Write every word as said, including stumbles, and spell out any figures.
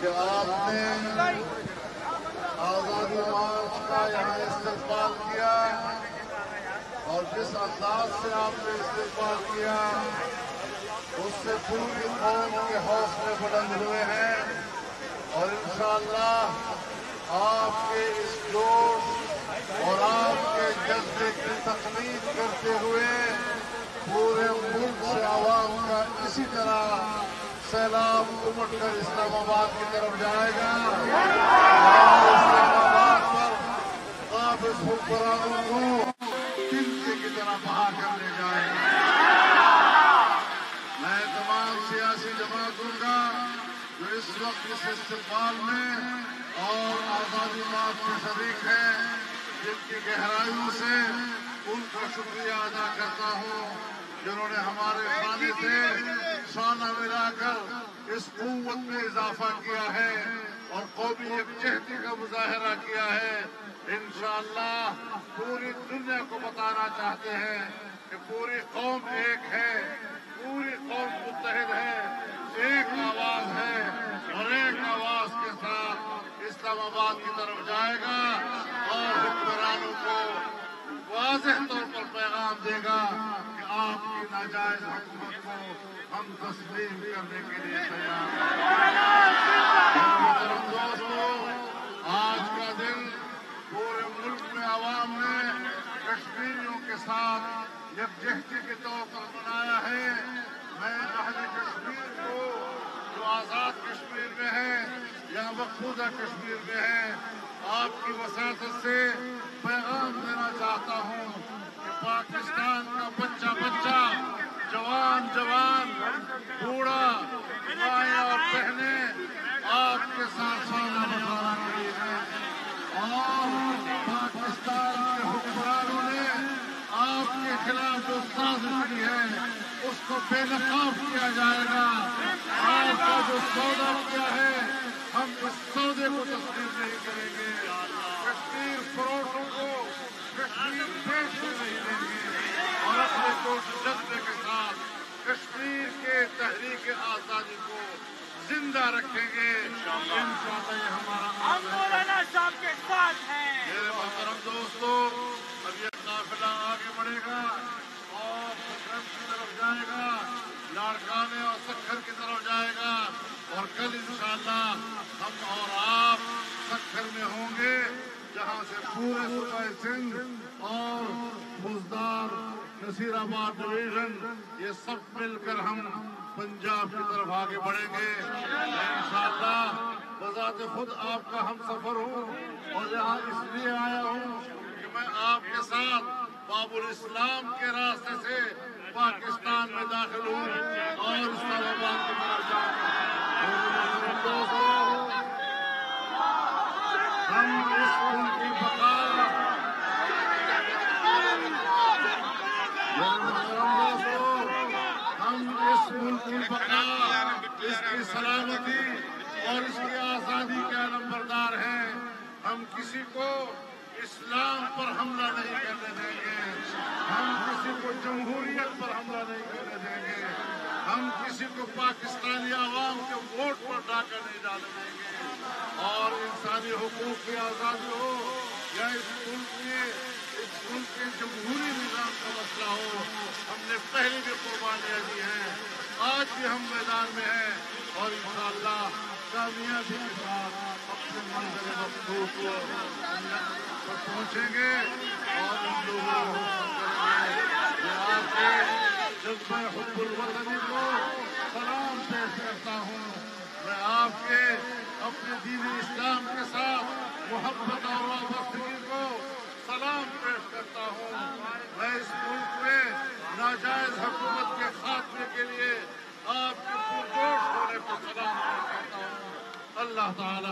کہ آپ نے آزادی مارچ کا یہاں استقبال کیا اور جس انداز سے آپ نے استقبال کیا اس سے پوری قوم کے حوصلے بلند ہوئے ہیں اور انشاءاللہ آپ کے اس جوش اور آپ کے جذبے کی تقلید کرتے ہوئے پورے ملک سے عوام کا اسی طرح سیلاب امٹ کر اسلام آباد کی طرف جائے گا اور اسلام آباد پر قابض حکمرانوں کو تلچے کی طرح بہا کر لے جائے گا۔ میں تمام سیاسی جماعتوں کا جو اس وقت اس استقبال میں اور آزادی مارچ کے شریک ہیں جن کی گہرائیوں سے ان کا شکریہ ادا کرتا ہوں جنہوں نے ہمارے خانے سے شانہ ملا کر اس قوت میں اضافہ کیا ہے اور قومی یکجہتی کا مظاہرہ کیا ہے۔ انشاءاللہ پوری دنیا کو بتانا چاہتے ہیں کہ پوری قوم ایک ہے، پوری قوم متحد ہے، ایک آواز ہے اور ایک آواز کے ساتھ اسلام آباد کی طرف جائے گا اور حکمرانوں کو واضح طور پر پیغام دے گا کہ آپ کی ناجائز حکومت کو ہم تسلیم کرنے کے لیے تیار ہیں۔ محترم دوستو، آج کا دن پورے ملک میں عوام نے کشمیریوں کے ساتھ یکجہتی کے طور پر منایا ہے۔ میں اہل کشمیر کو جو آزاد کشمیر میں ہے یا مقبوضہ کشمیر میں ہے آپ کی وساطت سے پیغام دینا چاہتا ہوں کہ پاکستان کا بچہ بچہ، جوان جوان، بوڑھا، مائیں اور بہنیں آپ کے ساتھ سالہ بسالہ کھڑی ہیں اور پاکستان کے حکمرانوں نے آپ کے خلاف جو سازش کی ہے اس کو بے نقاب کیا جائے گا۔ آپ کا جو سودا کیا ہے ہم اس سودے کو تسلیم نہیں کریں گے۔ کشمیر فروشوں کو کشمیر بیچنے نہیں دیں گے اور اپنے جوش جذبے کے ساتھ کشمیر کے تحریک آزادی کو زندہ رکھیں گے۔ انشاءاللہ یہ ہمارا ہم مولانا صاحب کے ساتھ ہیں۔ میرے محترم دوستو، اب یہ قافلہ آگے بڑھے گا اور سکھر کی طرف جائے گا، لاڑکانے اور سکھر کی طرف جائے گا اور کل انشاءاللہ ہم اور آپ سکھر میں ہوں گے جہاں سے پورے صوبہ سندھ اور بزدار، نصیر آباد ڈویژن یہ سب مل کر ہم پنجاب کی طرف آگے بڑھیں گے۔ میں انشاءاللہ بذات خود آپ کا ہم سفر ہوں اور یہاں اس لیے آیا ہوں کہ میں آپ کے ساتھ باب الاسلام کے راستے سے پاکستان میں داخل ہوں اور اسلام آباد کی طرف جاؤں۔ دوستو، ہم اس ملک کی بقا ہم اس ملک کی بقا، اس کی سلامتی اور اس کی آزادی کے علمبردار ہیں۔ ہم کسی کو اسلام پر حملہ نہیں کرنے دیں گے، ہم کسی کو جمہوریت پر حملہ نہیں کرنے دیں گے، ہم کسی کو پاکستانی عوام کے ووٹ پر ڈاکہ نہیں ڈالنے دیں گے اور انسانی حقوق کی آزادی ہو یا اس ملک کے اس ملک کے جمہوری نظام کا مسئلہ ہو، ہم نے پہلے بھی قربانیاں دی ہیں، آج بھی ہم میدان میں ہیں اور انشاءاللہ کامیابی کے ساتھ اپنے منزل مقصود پر پہنچیں گے اور ان لوگوں کو کریں گے۔ میں آپ کے جذبہ حب الوطنی کو سلام پیش کرتا ہوں۔ میں آپ کے اپنے دین اسلام کے ساتھ محبت اور وابستگی کو سلام پیش کرتا ہوں۔ میں اس ملک میں ناجائز حکومت کے خاتمے کے لیے آپ کے پرجوش ہونے کو سلام پیش کرتا ہوں۔ اللہ تعالیٰ